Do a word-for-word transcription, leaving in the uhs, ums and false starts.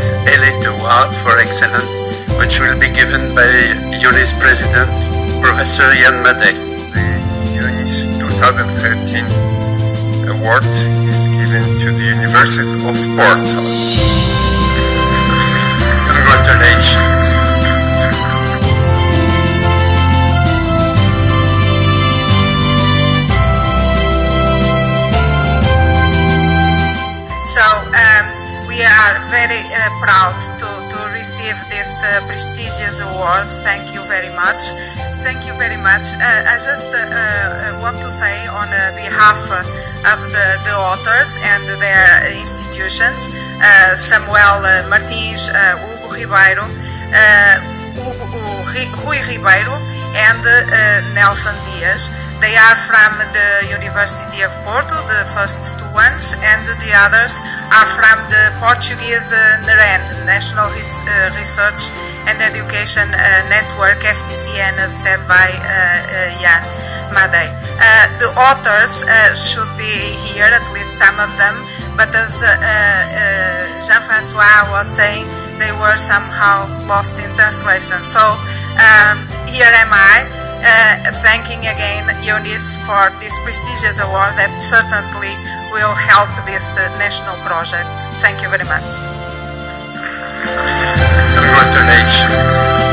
Elite Award for Excellence, which will be given by UNIS President, Professor Jan Madej. The UNIS twenty thirteen award is given to the University of Porto. Congratulations. So um, we are very uh, proud to, to receive this uh, prestigious award. Thank you very much. Thank you very much. Uh, I just uh, uh, want to say on uh, behalf uh, of the, the authors and their institutions, uh, Samuel uh, Martins, uh, Hugo Ribeiro, uh, Hugo, Rui Ribeiro and uh, Nelson Dias. They are from the University of Porto, the first two ones, and the others are from the Portuguese uh, NEREN, National Res uh, Research and Education uh, Network, F C C N, as said by uh, uh, Jan Madej. Uh, the authors uh, should be here, at least some of them, but as uh, uh, Jean-François was saying, they were somehow lost in translation. So um, here am I. Uh, thanking again UNIS for this prestigious award that certainly will help this uh, national project. Thank you very much. Congratulations.